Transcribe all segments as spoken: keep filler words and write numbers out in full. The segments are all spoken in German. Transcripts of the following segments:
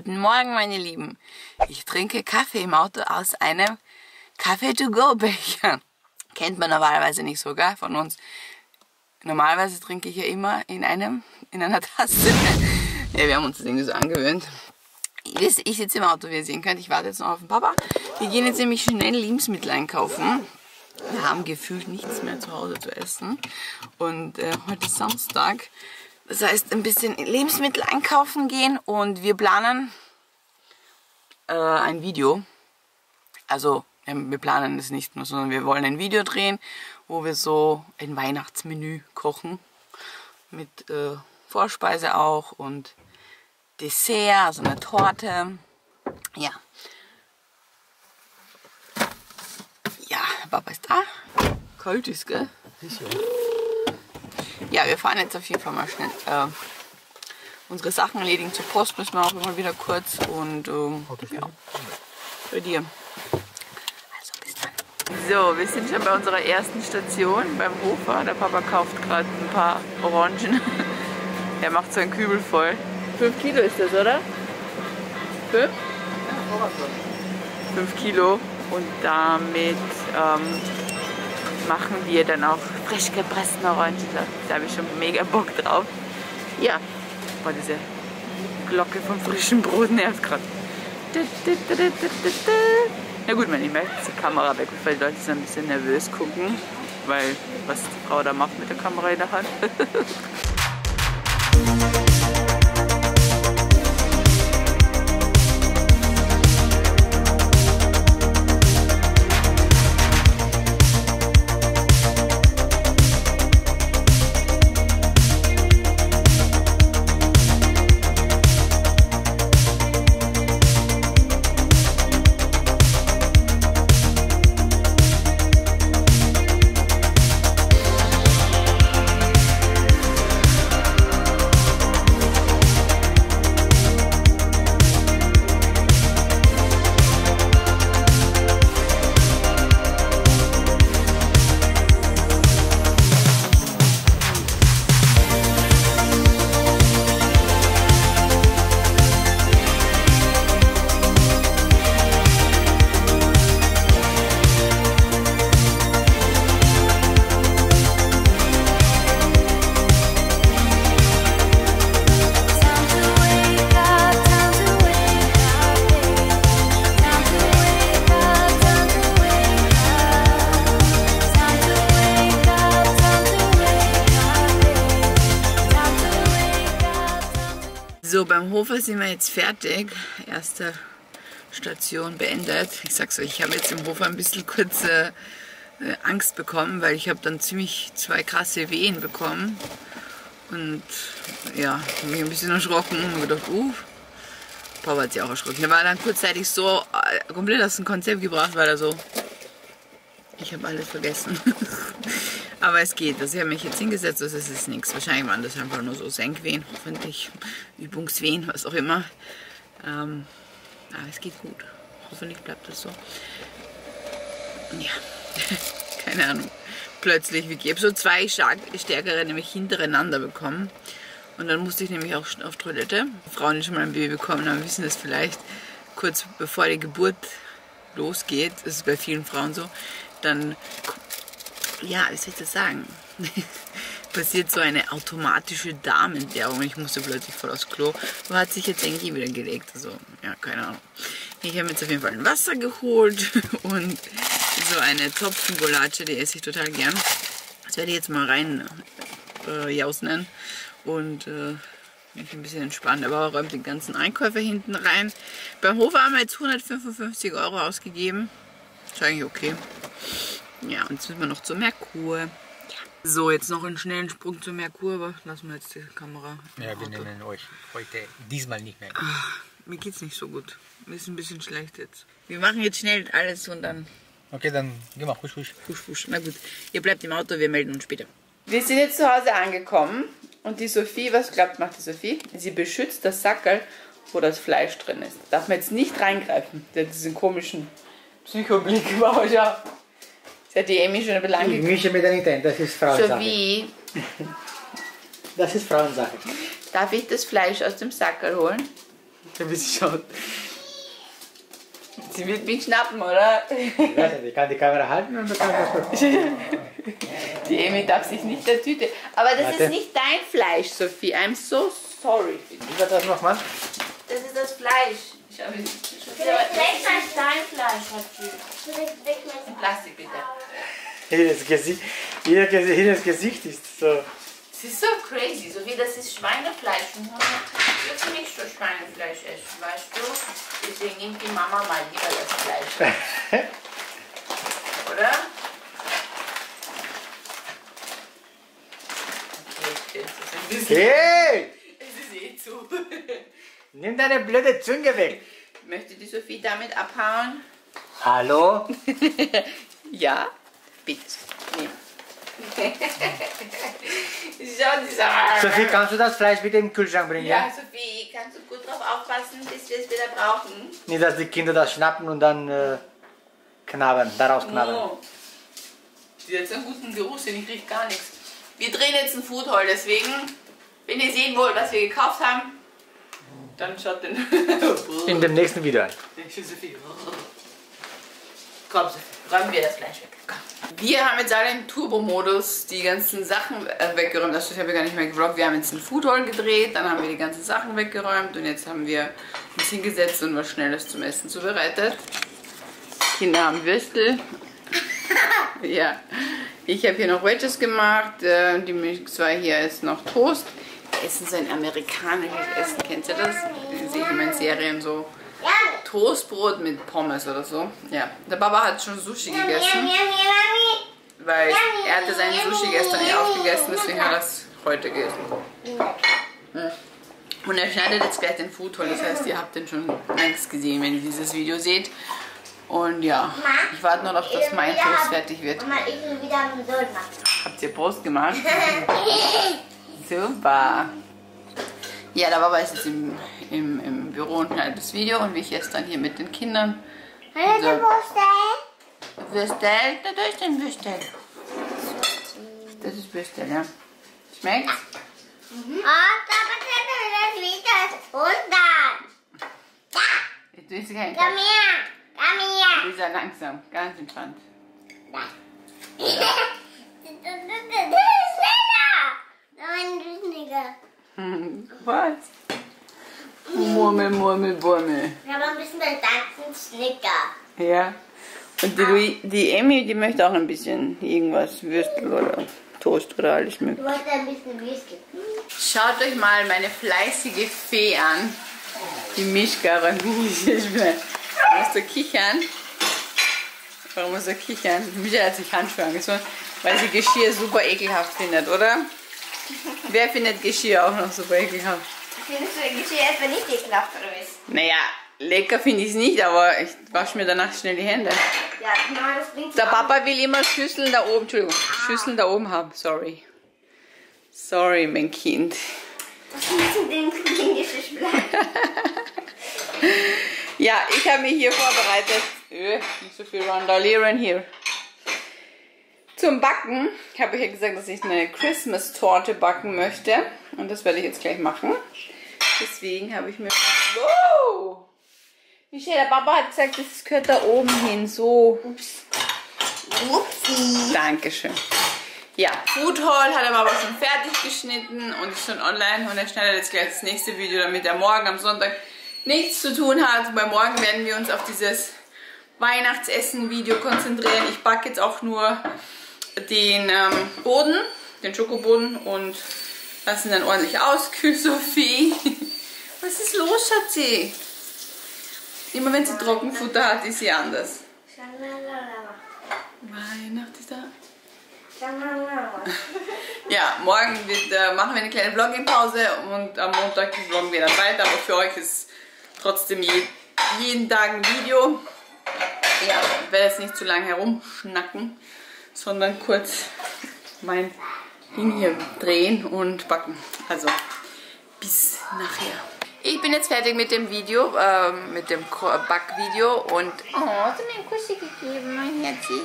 Guten Morgen, meine Lieben. Ich trinke Kaffee im Auto aus einem Kaffee-to-go-Becher. Kennt man normalerweise nicht so, gell, von uns. Normalerweise trinke ich ja immer in einem, in einer Tasse. Ja, wir haben uns das irgendwie so angewöhnt. Ich sitze im Auto, wie ihr sehen könnt. Ich warte jetzt noch auf den Papa. Wir gehen jetzt nämlich schnell Lebensmittel einkaufen. Wir haben gefühlt nichts mehr zu Hause zu essen. Und äh, heute ist Samstag. Das heißt, ein bisschen Lebensmittel einkaufen gehen. Und wir planen äh, ein Video. Also, wir planen es nicht nur, sondern wir wollen ein Video drehen, wo wir so ein Weihnachtsmenü kochen. Mit äh, Vorspeise auch und Dessert, also eine Torte. Ja. Ja, Papa ist da. Kalt ist, gell? Ja, wir fahren jetzt auf jeden Fall mal schnell äh, unsere Sachen erledigen. Zur Post müssen wir auch immer wieder kurz. Und ähm, ja, bei dir. Also bis dann. So, wir sind schon bei unserer ersten Station beim Hofer. Der Papa kauft gerade ein paar Orangen. Er macht so einen Kübel voll. Fünf Kilo ist das, oder? Fünf? Ja, Fünf Kilo. Und damit ähm, machen wir dann auch frisch gepressten Orangen. Da habe ich schon mega Bock drauf. Ja, boah, diese Glocke vom frischen Brot nervt gerade. Na gut, man, ich möchte die Kamera weg, weil die Leute so ein bisschen nervös gucken, weil was die Frau da macht mit der Kamera in der Hand. So, beim Hofer sind wir jetzt fertig. Erste Station beendet. Ich sag's euch, ich habe jetzt im Hofer ein bisschen kurz äh, Angst bekommen, weil ich habe dann ziemlich zwei krasse Wehen bekommen. Und ja, habe mich ein bisschen erschrocken und gedacht, uh, Papa hat sich auch erschrocken. Der war dann kurzzeitig so äh, komplett aus dem Konzept gebracht, weil er so, ich habe alles vergessen. Aber es geht. Also ich habe mich jetzt hingesetzt, das ist jetzt nichts. Wahrscheinlich waren das einfach nur so Senkwehen, hoffentlich Übungswehen, was auch immer. Ähm, aber es geht gut. Hoffentlich bleibt das so. Ja, keine Ahnung. Plötzlich, wie ich habe so zwei stärkere nämlich hintereinander bekommen. Und dann musste ich nämlich auch auf Toilette. Frauen, die schon mal ein Baby bekommen haben, wissen das vielleicht. Kurz bevor die Geburt losgeht, das ist bei vielen Frauen so, dann, ja, wie soll ich das sagen, passiert so eine automatische Darmentleerung. Ich musste plötzlich voll aufs Klo. Aber hat sich jetzt irgendwie wieder gelegt. Also, ja, keine Ahnung. Ich habe jetzt auf jeden Fall ein Wasser geholt und so eine Topfengulatsche, die esse ich total gern. Das werde ich jetzt mal rein äh, jausen und äh, mich ein bisschen entspannen. Aber räumt den ganzen Einkäufer hinten rein. Beim Hofer haben wir jetzt hundertfünfundfünfzig Euro ausgegeben. Ist eigentlich okay. Ja, und jetzt müssen wir noch zur Merkur. Ja. So, jetzt noch einen schnellen Sprung zur Merkur, aber lassen wir jetzt die Kamera. Ja, wir nehmen euch heute diesmal nicht mehr. Ach, mir geht's nicht so gut. Mir ist ein bisschen schlecht jetzt. Wir machen jetzt schnell alles und dann. Okay, dann geh mal, husch, husch. Husch, husch. Na gut, ihr bleibt im Auto, wir melden uns später. Wir sind jetzt zu Hause angekommen und die Sophie, was glaubt, macht die Sophie? Sie beschützt das Sackerl, wo das Fleisch drin ist. Darf man jetzt nicht reingreifen. Der hat diesen komischen Psychoblick. Wow, schau. Sie hat die Emi schon ein bisschen angeguckt. Ich mische mir da nicht ein, das ist Frauensache. Sophie. Das ist Frauensache. Darf ich das Fleisch aus dem Sackerl holen? Wie sie schaut. Sie wird mich schnappen, oder? Ich weiß nicht, ich kann die Kamera halten und du kannst das fotografieren. Die Emi darf sich nicht der Tüte. Aber das Warte. ist nicht dein Fleisch, Sophie. I'm so sorry. Wie war das nochmal? Das ist das Fleisch. Ich habe es das ist nicht dein Fleisch, hat sie. Plastik bitte. Jedes Gesicht, jeder Gesicht, jedes Gesicht ist so. Das ist so crazy, Sophie, das ist Schweinefleisch. Und Hunde dürfen nicht so Schweinefleisch essen, weißt du? Deswegen nimmt die Mama mal lieber das Fleisch. Oder? Okay, jetzt ist ein bisschen. Hey! Es ist eh zu. Nimm deine blöde Zunge weg. Möchte die Sophie damit abhauen? Hallo? Ja, bitte. Nee. Schau, dieser. Sophie, kannst du das Fleisch bitte im Kühlschrank bringen? Ja, Sophie, kannst du gut drauf aufpassen, bis wir es wieder brauchen? Nicht, dass die Kinder das schnappen und dann äh, knabbern, daraus knabbern. Oh. Die hat jetzt einen guten Geruchssinn, ich kriege gar nichts. Wir drehen jetzt ein Food Haul, deswegen, wenn ihr sehen wollt, was wir gekauft haben, dann schaut den. In dem nächsten Video an. Sophie. Komm, Sophie, räumen wir das Fleisch weg. Komm. Wir haben jetzt alle im Turbo-Modus die ganzen Sachen äh, weggeräumt. Das habe ich gar nicht mehr gevloggt. Wir haben jetzt einen Food Haul gedreht, dann haben wir die ganzen Sachen weggeräumt und jetzt haben wir uns hingesetzt und was Schnelles zum Essen zubereitet. Kinder haben Würstel. Ja, ich habe hier noch Wedges gemacht. Äh, die Milchswar hier ist noch Toast. Wir essen so ein amerikanisches Essen, kennt ihr das? Das sehe ich immer in Serien so. Toastbrot mit Pommes oder so. Ja, der Papa hat schon Sushi gegessen. Weil er hatte seinen Sushi gestern nicht aufgegessen, deswegen hat er es heute gegessen. Und er schneidet jetzt gleich den Food Haul, das heißt, ihr habt den schon längst gesehen, wenn ihr dieses Video seht. Und ja, ich warte noch, dass mein Toast fertig wird. Habt ihr Prost gemacht? Super. Ja, der Papa ist jetzt im, im, im Büro und schneidet das Video und ich esse dann hier mit den Kindern. So. Würstel? Da ist ein Würstel. Das ist Würstel, ja. Schmeckt's? Mhm. Oh, da Du isst kein Komm her! Komm her! Du bist ja langsam, ganz entspannt. Das ist schneller! Nein, du bist schneller. Was? Murmel, Murmel, Murmel. Wir haben ein bisschen den ganzen Snicker. Ja. Und die, die Emmy, die möchte auch ein bisschen irgendwas, Würstel oder Toast oder alles Du mögliche. wolltest ein bisschen Whisky. Schaut euch mal meine fleißige Fee an. Die Mischka räumt nicht mehr. Warum musst du kichern? Warum musst du kichern? Micha hat sich Handschuhe angezogen, weil sie Geschirr super ekelhaft findet, oder? Wer findet Geschirr auch noch super ekelhaft? Findest du Geschirr etwa nicht ekelhaft, oder was? Naja, lecker finde ich es nicht, aber ich wasche mir danach schnell die Hände. Ja, genau, das bringt Der Papa will immer Schüsseln da oben, Entschuldigung, Schüsseln da oben haben, sorry. Sorry, mein Kind. Das müssen den indisches Fleisch. Ja, ich habe mich hier vorbereitet. Öh, nicht so viel Randalieren hier. Zum Backen. Ich habe ja gesagt, dass ich eine Christmas-Torte backen möchte. Und das werde ich jetzt gleich machen. Deswegen habe ich mir... Wow! Michelle, der Papa hat gesagt, das gehört da oben hin. So. Upsi. Dankeschön. Ja, Food Haul hat er aber schon fertig geschnitten und ist schon online. Und er schneidet jetzt gleich das nächste Video, damit er morgen am Sonntag nichts zu tun hat. Weil morgen werden wir uns auf dieses Weihnachtsessen-Video konzentrieren. Ich backe jetzt auch nur den ähm, Boden, den Schokoboden und lassen dann ordentlich auskühlen, Sophie. Was ist los, Schatzi? Immer wenn sie Trockenfutter hat, ist sie anders. Weihnacht ist da. Ja, morgen wird, äh, machen wir eine kleine Vlogging-Pause und am Montag vloggen wir dann weiter. Aber für euch ist trotzdem je, jeden Tag ein Video. Ja, ich werde jetzt nicht zu lange herumschnacken, sondern kurz mein Ding hier drehen und backen. Also, bis nachher. Ich bin jetzt fertig mit dem Video, äh, mit dem Backvideo und... Oh, hast du mir einen Kussi gegeben, mein Herzi?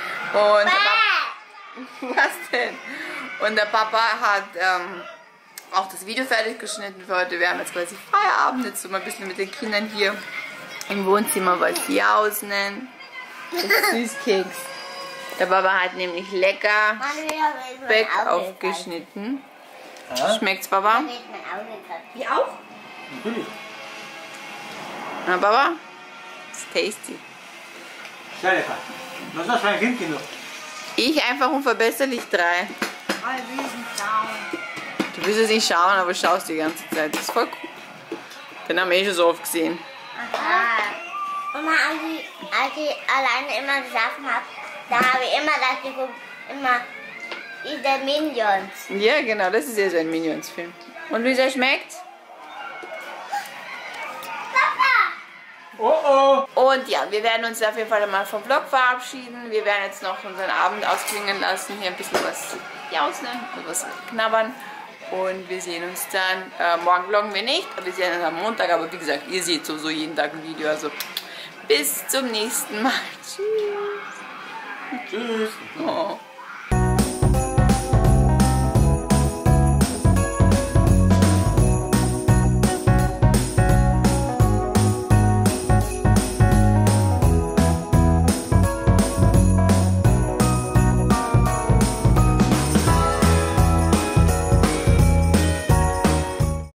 Und der Papa, was denn? Und der Papa hat ähm, auch das Video fertig geschnitten für heute. Wir haben jetzt quasi Feierabend. Jetzt so mal ein bisschen mit den Kindern hier im Wohnzimmer was jausen. Das ist Süßkeks. Der Papa hat nämlich lecker Speck aufgeschnitten. Ja? Schmeckt's, Papa? Wie auch? Natürlich. Na, Papa? Ist tasty. Sehr lecker. Was ist das für ein Kind, Kinder? Ich einfach unverbesserlich drei. Du willst es nicht schauen, aber schaust die ganze Zeit. Das ist voll cool. Den haben wir eh schon so oft gesehen. Aha. Und als ich, als ich alleine immer geschlafen habe, da habe ich immer das geguckt, immer diese Minions. Ja, genau, das ist ja so ein Minions-Film. Und wie es euch schmeckt? Oh oh! Und ja, wir werden uns auf jeden Fall mal vom Vlog verabschieden. Wir werden jetzt noch unseren Abend ausklingen lassen, hier ein bisschen was jausen und was knabbern. Und wir sehen uns dann, äh, morgen vloggen wir nicht, aber wir sehen uns am Montag. Aber wie gesagt, ihr seht sowieso jeden Tag ein Video. Also bis zum nächsten Mal. Tschüss. Tschüss. Oh.